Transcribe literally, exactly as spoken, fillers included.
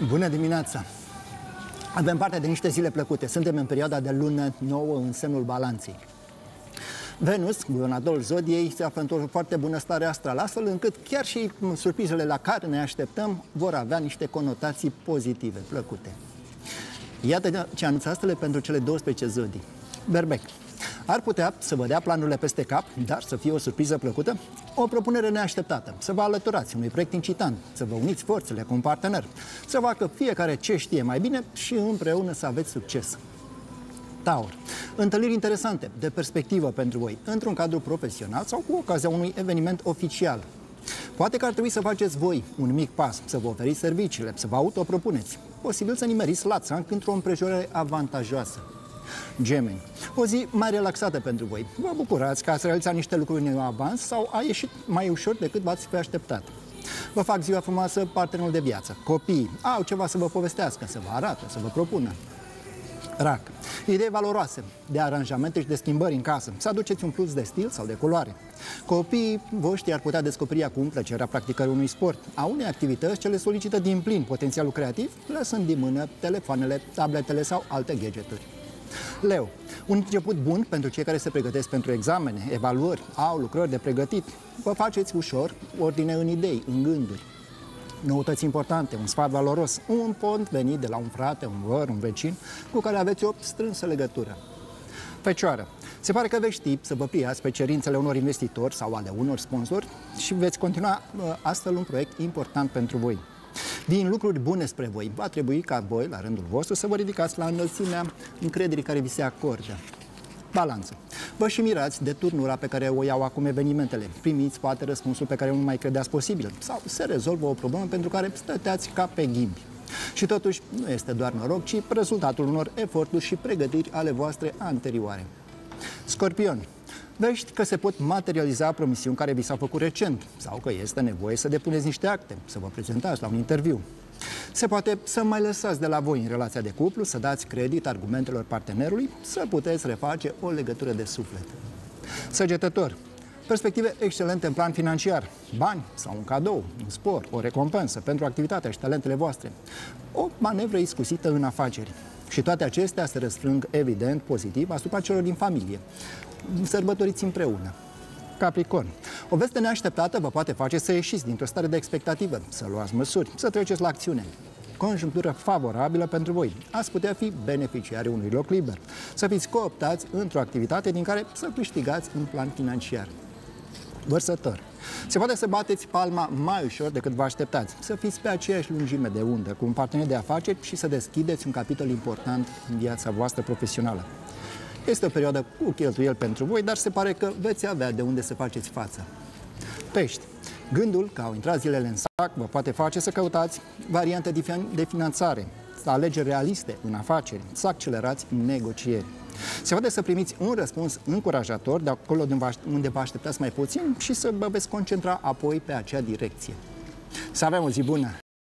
Bună dimineața! Avem parte de niște zile plăcute. Suntem în perioada de lună nouă în semnul balanței. Venus, guvernatorul zodiei, se află într-o foarte bună stare astrală, astfel încât chiar și surprizele la care ne așteptăm vor avea niște conotații pozitive, plăcute. Iată ce anunță astfel pentru cele douăsprezece zodii. Berbec. Ar putea să vă dea planurile peste cap, dar să fie o surpriză plăcută, o propunere neașteptată, să vă alăturați unui proiect incitant, să vă uniți forțele cu un partener, să facă fiecare ce știe mai bine și împreună să aveți succes. Taur. Întâlniri interesante, de perspectivă pentru voi, într-un cadru profesional sau cu ocazia unui eveniment oficial. Poate că ar trebui să faceți voi un mic pas, să vă oferiți serviciile, să vă autopropuneți. Posibil să nimeriți la țanc într-o împrejurare avantajoasă. Gemeni. O zi mai relaxată pentru voi. Vă bucurați că ați realizat niște lucruri în avans sau a ieșit mai ușor decât v-ați fi așteptat. Vă fac ziua frumoasă partenerul de viață. Copiii au ceva să vă povestească, să vă arată, să vă propună. Rac. Idei valoroase de aranjamente și de schimbări în casă. Să aduceți un plus de stil sau de culoare. Copiii voștri ar putea descoperi acum plăcerea practicării unui sport, a unei activități ce le solicită din plin potențialul creativ, lăsând din mână telefoanele, tabletele sau alte gadgeturi. Leu. Un început bun pentru cei care se pregătesc pentru examene, evaluări, au lucrări de pregătit. Vă faceți ușor ordine în idei, în gânduri. Noutăți importante, un sfat valoros, un pont venit de la un frate, un văr, un vecin, cu care aveți o strânsă legătură. Fecioară. Se pare că veți ști să vă pliați pe cerințele unor investitori sau ale unor sponsori și veți continua astfel un proiect important pentru voi. Din lucruri bune spre voi, va trebui ca voi, la rândul vostru, să vă ridicați la înălțimea încrederii care vi se acordă. Balanță. Vă și mirați de turnura pe care o iau acum evenimentele. Primiți poate răspunsul pe care nu mai credeați posibil sau se rezolvă o problemă pentru care stăteați ca pe ghimbi. Și totuși nu este doar noroc, ci rezultatul unor eforturi și pregătiri ale voastre anterioare. Scorpion. Vești că se pot materializa promisiuni care vi s-au făcut recent sau că este nevoie să depuneți niște acte, să vă prezentați la un interviu. Se poate să mai lăsați de la voi în relația de cuplu, să dați credit argumentelor partenerului, să puteți reface o legătură de suflet. Săgetător. Perspective excelente în plan financiar, bani sau un cadou, un spor, o recompensă pentru activitatea și talentele voastre, o manevră iscusită în afaceri. Și toate acestea se răsfrâng evident pozitiv asupra celor din familie. Sărbătoriți împreună. Capricorn. O veste neașteptată vă poate face să ieșiți dintr-o stare de expectativă, să luați măsuri, să treceți la acțiune. Conjunctură favorabilă pentru voi. Ați putea fi beneficiari unui loc liber, să fiți cooptați într-o activitate din care să câștigați în plan financiar. Vărsător. Se poate să bateți palma mai ușor decât vă așteptați, să fiți pe aceeași lungime de undă cu un partener de afaceri și să deschideți un capitol important în viața voastră profesională. Este o perioadă cu cheltuieli pentru voi, dar se pare că veți avea de unde să faceți față. Pești. Gândul că au intrat zilele în sac vă poate face să căutați variante de finanțare, să alegeri realiste în afaceri, să accelerați negocieri. Se poate să primiți un răspuns încurajator de acolo unde vă așteptați mai puțin și să vă veți concentra apoi pe acea direcție. Să avem o zi bună!